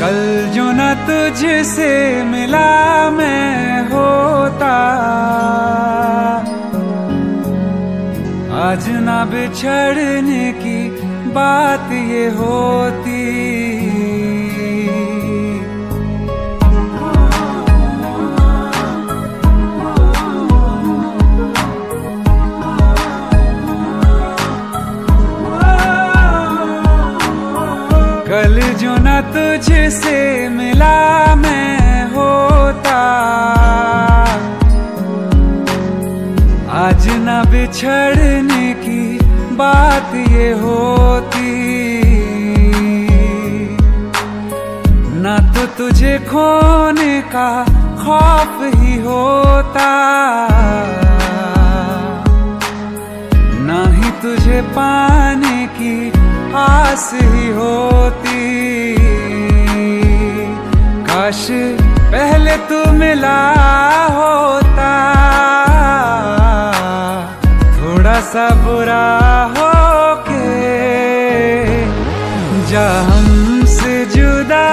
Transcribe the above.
कल जो न तुझसे मिला मैं होता, आज ना बिछड़ने की बात ये होती। कल जो न तुझसे मिला मैं होता, आज न बिछड़ने की बात ये होती। न तो तुझे खोने का खौफ ही होता, न ही तुझे पाने की आस ही होती। काश पहले तू मिला होता, थोड़ा सा बुरा हो के जा हमसे जुदा